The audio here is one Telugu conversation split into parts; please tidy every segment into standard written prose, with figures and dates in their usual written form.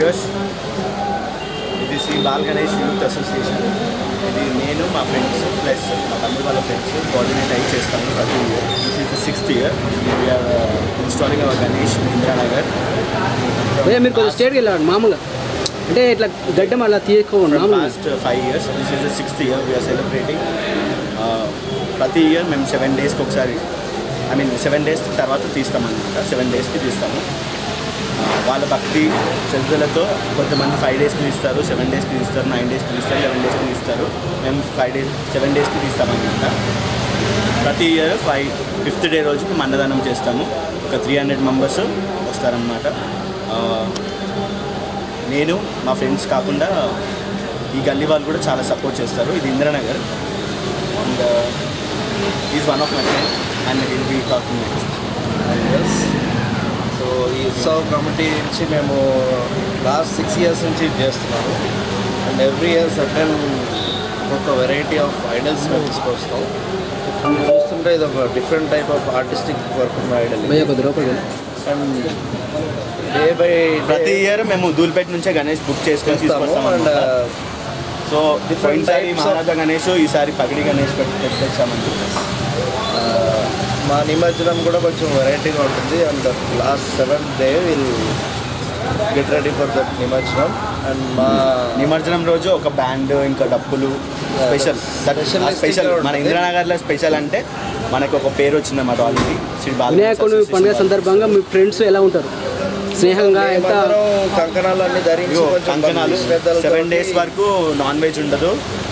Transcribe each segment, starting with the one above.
వ్యూవర్స్, ఇది శ్రీ బాల్ గణేష్ యూత్ అసోసియేషన్. ఇది నేను మా ఫ్రెండ్స్ ప్లస్ మా తమ్ముడు వాళ్ళ ఫ్రెండ్స్ కోఆర్డినేట్ అయ్యి చేస్తాము ప్రతి year. This is the 6th year. We're installing our Ganesh Indiranagar. మీరు కొంచెం స్టేట్కి వెళ్ళాడు మామూలుగా అంటే ఇట్లా గడ్డం అలా తీసుకోండి. Last 5 years. This is the 6th year. We're celebrating. ప్రతి ఇయర్ మేము 7 daysకి ఒకసారి, ఐ మీన్ 7 days తర్వాత తీస్తామన్నమాట. 7 daysకి తీస్తాము. వాళ్ళ భక్తి శ్రద్ధలతో కొంతమంది 5 daysకి తీస్తారు, 7 daysకి తీస్తారు, 9 daysకి తీస్తారు, 11 daysకి తీస్తారు. మేము 7 daysకి తీస్తామన్నమాట. ప్రతి ఇయర్ 5th day రోజుకి అన్నదానం చేస్తాము. ఒక 300 members వస్తారన్నమాట. నేను మా ఫ్రెండ్స్ కాకుండా ఈ గల్లీ వాళ్ళు కూడా చాలా సపోర్ట్ చేస్తారు. ఇది Indiranagar and is one of my friend and will be talking next. So ఈ ఉత్సవ్ కమిటీ నుంచి మేము లాస్ట్ 6 years నుంచి చేస్తున్నాము. అండ్ ఎవ్రీ ఇయర్ సర్టెన్ ఒక వెరైటీ ఆఫ్ ఐడల్స్ మేము తీసుకొస్తాం. చూస్తుంటే ఇది ఒక different type of artistic work ఉన్న ఐడల్. అండ్ డే బై ప్రతి ఇయర్ మేము దూల్పేట నుంచే గణేష్ బుక్ చేసుకొని తీసుకొస్తాము. And so different Maharaja Ganesh, ఈసారి పగిడి గణేష్ పెట్టేసామండి. మా నిమజ్జనం కూడా కొంచెం వెరైటీగా ఉంటుంది. And last 7th day will get ready for that నిమజ్జనం. అండ్ మా నిమజ్జనం రోజు ఒక బ్యాండ్ ఇంకా డప్పులు స్పెషల్ మన ఇందిరానగర్లో స్పెషల్ అంటే మనకు ఒక పేరు వచ్చిందన్నమాట ఆల్రెడీ. వినాయకుడు పండుగ సందర్భంగా మీ ఫ్రెండ్స్ ఎలా ఉంటారు? స్నేహంగా కంకణాలు అన్ని ధరించి కంకణాలు 7 days వరకు నాన్ వెజ్ ఉండదు.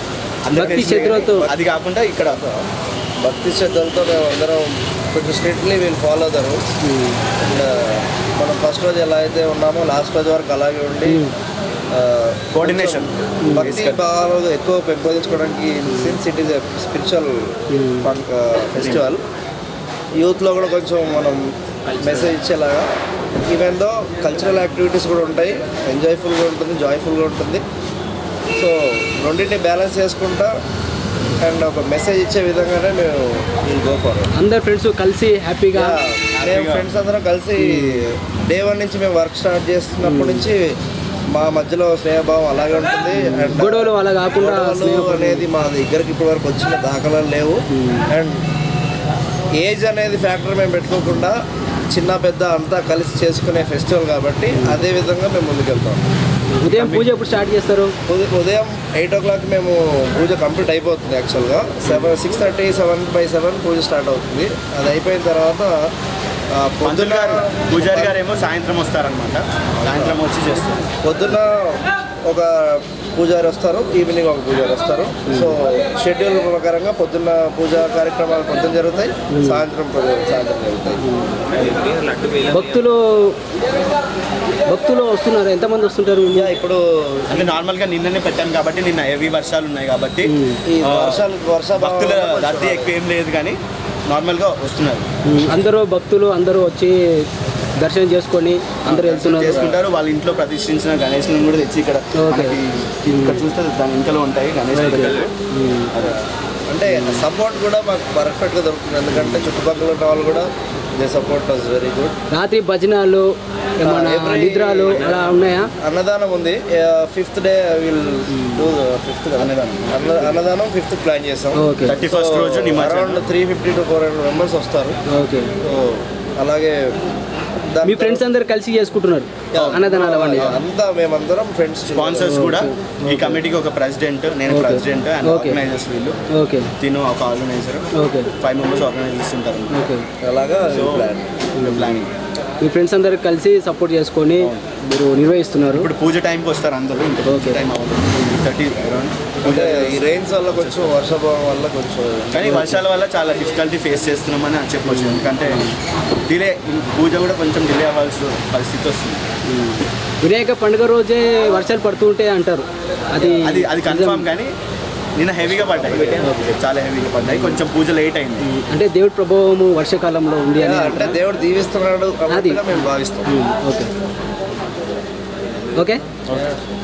అది కాకుండా ఇక్కడ భక్తి శ్రద్ధలతో మేము అందరం కొంచెం స్ట్రిక్ట్లీ వీళ్ళు ఫాలో ద రూల్స్. అండ్ మనం ఫస్ట్ రోజు ఎలా అయితే ఉన్నామో లాస్ట్ రోజు వరకు అలాగే ఉండి కోఆర్డినేషన్ భక్తి భావాలు ఎక్కువ పెంపొందించుకోవడానికి, since it is a spiritual festival, యూత్లో కూడా కొంచెం మనం మెసేజ్ ఇచ్చేలాగా ఈవెన్ దో కల్చరల్ యాక్టివిటీస్ కూడా ఉంటాయి, ఎంజాయ్ఫుల్గా ఉంటుంది, జాయ్ఫుల్గా ఉంటుంది. సో రెండింటిని బ్యాలెన్స్ చేసుకుంటా అండ్ ఒక మెసేజ్ ఇచ్చే విధంగానే మేము వీల్ గో ఫర్. అందరు ఫ్రెండ్స్ కలిసి హ్యాపీగా మేము ఫ్రెండ్స్ అందరం కలిసి డే 1 నుంచి మేము వర్క్ స్టార్ట్ చేస్తున్నప్పటి నుంచి మా మధ్యలో స్నేహభావం అలాగే ఉంటుంది. అండ్ గొడవలు అలా కాకుండా అనేది మా దగ్గరికి ఇప్పటి వరకు వచ్చిన దాఖలాలు లేవు. అండ్ ఏజ్ అనేది ఫ్యాక్టర్ మేము పెట్టుకోకుండా చిన్న పెద్ద అంతా కలిసి చేసుకునే ఫెస్టివల్ కాబట్టి అదే విధంగా మేము ముందుకెళ్తాం. ఉదయం పూజ ఎప్పుడు స్టార్ట్ చేస్తారు? ఉదయం 8 o'clock మేము పూజ కంప్లీట్ అయిపోతుంది. యాక్చువల్గా 6:30, 7/7 పూజ స్టార్ట్ అవుతుంది. అది అయిపోయిన తర్వాత పొద్దున్న పూజారి గారు ఏమో సాయంత్రం వస్తారనమాట. సాయంత్రం వచ్చి చేస్తారు. పొద్దున్న ఒక పూజారి వస్తారు, ఈవినింగ్ ఒక పూజారి వస్తారు. షెడ్యూల్ ప్రకారంగా పొద్దున్న పూజా కార్యక్రమాలు పొద్దున్న జరుగుతాయి, సాయంత్రం జరుగుతాయి. భక్తులు వస్తున్నారు, ఎంతమంది వస్తుంటారు? ఇప్పుడు అంటే నార్మల్గా నిన్ననే పెట్టాను కాబట్టి నిన్న హెవీ వర్షాలు ఉన్నాయి కాబట్టి ఈ భక్తుల రద్దీ ఎక్కువ ఏం లేదు, కానీ నార్మల్గా వస్తున్నారు. అందరూ భక్తులు అందరూ వచ్చి దర్శనం చేసుకొని అందరూ చేసుకుంటారు. వాళ్ళ ఇంట్లో ప్రతిష్ఠించిన గణేష్ని కూడా తెచ్చి ఇక్కడ చూస్తే దాని ఇంట్లో ఉంటాయి గణేష్. అంటే సపోర్ట్ కూడా మాకు పర్ఫెక్ట్గా దొరుకుతుంది, ఎందుకంటే చుట్టుపక్కల ఉన్న వాళ్ళు కూడా they support was very good. రాత్రి భజనాలు నిద్రాలు అలా ఉన్నాయా? అన్నదానం ఉంది. 5th day will do 5th అన్నదానం 5th ప్లాన్ చేస్తాం. 31st రోజు అరౌండ్ 350 to 400 members వస్తారు. ఓకే. అలాగే మీ ఫ్రెండ్స్ అందరు కలిసి చేసుకుంటున్నారు అన్నదానాలు అవన్నీ అంతా. మేమందరం ఫ్రెండ్స్, స్పాన్సర్స్ కూడా. ఈ కమిటీకి ఒక ప్రెసిడెంట్, నేను ప్రెసిడెంట్ అండ్ ఆర్గనైజర్స్ వీళ్ళు. ఓకే. తిను ఒక ఆర్గనైజర్. ఓకే. 5 members ఆర్గనైజ్ చేస్తుంటారు. ఓకే. అలాగా ప్లానింగ్. మీ ఫ్రెండ్స్ అందరు కలిసి సపోర్ట్ చేసుకొని మీరు నిర్వహిస్తున్నారు. ఇప్పుడు పూజ టైంకి వస్తారు అందరూ. టైం అవ్వదు 30 అరౌండ్. అంటే ఈ రెయిన్స్ వల్ల కొంచెం వర్షాభావం వల్ల కొంచెం, కానీ వర్షాల వల్ల చాలా డిఫికల్టీ ఫేస్ చేస్తున్నామని చెప్పొచ్చు. ఎందుకంటే డిలే, పూజ కూడా కొంచెం డిలే అవ్వాల్సిన పరిస్థితి వస్తుంది. వినాయక పండుగ రోజే వర్షాలు పడుతూ ఉంటాయి అంటారు, అది కన్ఫర్మ్. కానీ నిన్న హెవీగా పడ్డాయి, చాలా హెవీగా పడ్డాయి. కొంచెం పూజ లేట్ అయింది. అంటే దేవుడి ప్రభావము వర్షాకాలంలో ఉంది అని అంటే దేవుడు దీవిస్తున్నాడు మేము భావిస్తాం. ఓకే. ఓకే.